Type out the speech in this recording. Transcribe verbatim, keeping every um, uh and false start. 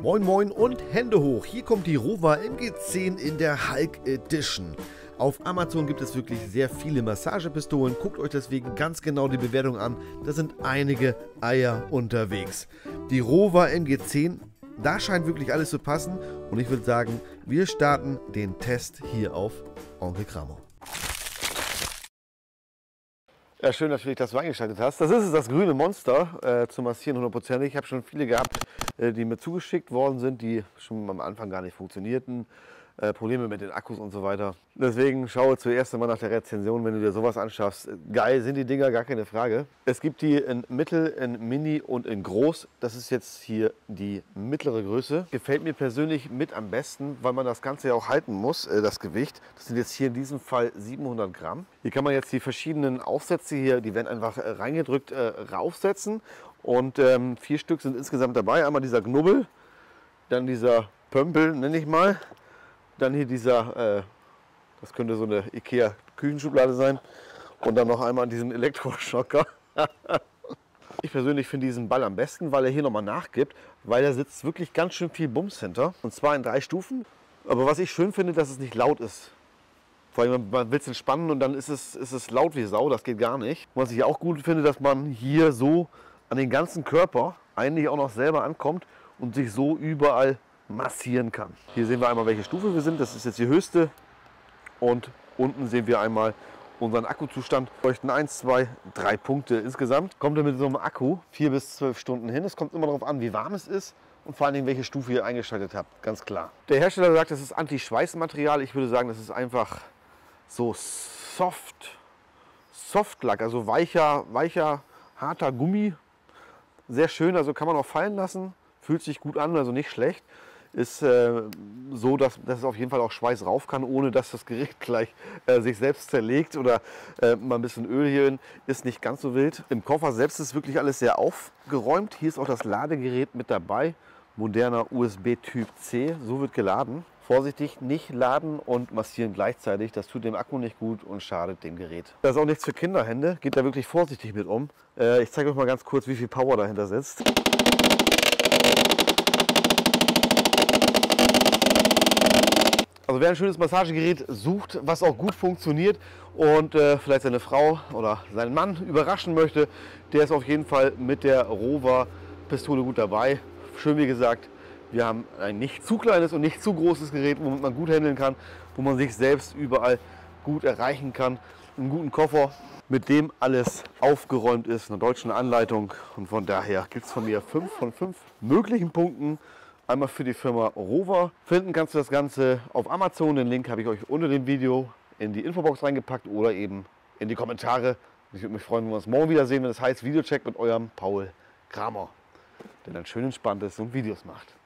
Moin Moin und Hände hoch, hier kommt die Rover M G zehn in der Hulk Edition. Auf Amazon gibt es wirklich sehr viele Massagepistolen, guckt euch deswegen ganz genau die Bewertung an, da sind einige Eier unterwegs. Die Rover M G zehn, da scheint wirklich alles zu passen und ich würde sagen, wir starten den Test hier auf Onkel Kramo. Ja, schön, dass du dich das eingeschaltet hast. Das ist es, das grüne Monster äh, zu massieren, hundertprozentig. Ich habe schon viele gehabt, äh, die mir zugeschickt worden sind, die schon am Anfang gar nicht funktionierten. Äh, Probleme mit den Akkus und so weiter. Deswegen schaue zuerst einmal nach der Rezension, wenn du dir sowas anschaffst. Geil sind die Dinger, gar keine Frage. Es gibt die in Mittel, in Mini und in Groß. Das ist jetzt hier die mittlere Größe. Gefällt mir persönlich mit am besten, weil man das Ganze ja auch halten muss, äh, das Gewicht. Das sind jetzt hier in diesem Fall siebenhundert Gramm. Hier kann man jetzt die verschiedenen Aufsätze hier, die werden einfach äh, reingedrückt, äh, raufsetzen. Und ähm, vier Stück sind insgesamt dabei. Einmal dieser Knubbel, dann dieser Pömpel, nenne ich mal. Dann hier dieser, äh, das könnte so eine Ikea-Küchenschublade sein. Und dann noch einmal diesen Elektroschocker. Ich persönlich finde diesen Ball am besten, weil er hier nochmal nachgibt. Weil da sitzt wirklich ganz schön viel Bums hinter. Und zwar in drei Stufen. Aber was ich schön finde, dass es nicht laut ist. Vor allem, man will es entspannen und dann ist es, ist es laut wie Sau. Das geht gar nicht. Und was ich auch gut finde, dass man hier so an den ganzen Körper eigentlich auch noch selber ankommt und sich so überall massieren kann. Hier sehen wir einmal, welche Stufe wir sind. Das ist jetzt die höchste. Und unten sehen wir einmal unseren Akkuzustand. Wir bräuchten eins, zwei, drei Punkte insgesamt. Kommt er mit so einem Akku vier bis zwölf Stunden hin. Es kommt immer darauf an, wie warm es ist und vor allen Dingen, welche Stufe ihr eingeschaltet habt. Ganz klar. Der Hersteller sagt, das ist Anti-Schweißmaterial. Ich würde sagen, das ist einfach so Soft, Softlack, also weicher, weicher, harter Gummi. Sehr schön, also kann man auch fallen lassen. Fühlt sich gut an, also nicht schlecht. Ist äh, so, dass, dass es auf jeden Fall auch Schweiß rauf kann, ohne dass das Gerät gleich äh, sich selbst zerlegt oder äh, mal ein bisschen Öl hierin. Ist nicht ganz so wild. Im Koffer selbst ist wirklich alles sehr aufgeräumt. Hier ist auch das Ladegerät mit dabei. Moderner U S B Typ C. So wird geladen. Vorsichtig, nicht laden und massieren gleichzeitig. Das tut dem Akku nicht gut und schadet dem Gerät. Das ist auch nichts für Kinderhände. Geht da wirklich vorsichtig mit um. Äh, ich zeige euch mal ganz kurz, wie viel Power dahinter sitzt. Also wer ein schönes Massagegerät sucht, was auch gut funktioniert und äh, vielleicht seine Frau oder seinen Mann überraschen möchte, der ist auf jeden Fall mit der Rover Pistole gut dabei. Schön wie gesagt, wir haben ein nicht zu kleines und nicht zu großes Gerät, womit man gut handeln kann, wo man sich selbst überall gut erreichen kann. Einen guten Koffer, mit dem alles aufgeräumt ist, eine deutsche Anleitung und von daher gibt es von mir fünf von fünf möglichen Punkten. Einmal für die Firma Rover. Finden kannst du das Ganze auf Amazon. Den Link habe ich euch unter dem Video in die Infobox reingepackt oder eben in die Kommentare. Ich würde mich freuen, wenn wir uns morgen wiedersehen, wenn das heißt Videocheck mit eurem Paul Kramer, der dann schön entspannt ist und Videos macht.